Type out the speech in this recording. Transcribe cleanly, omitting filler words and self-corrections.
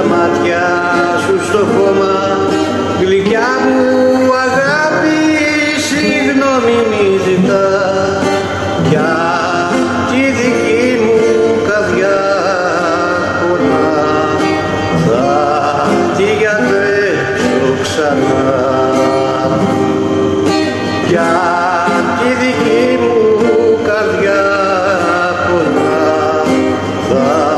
τα μάτια σου στο χώμα, γλυκιά μου αγάπη, συγγνώμη μη ζητά, για τη δική μου καρδιά πονά, θα τη γιατρέψω ξανά. Για τη δική μου καρδιά πονά, θα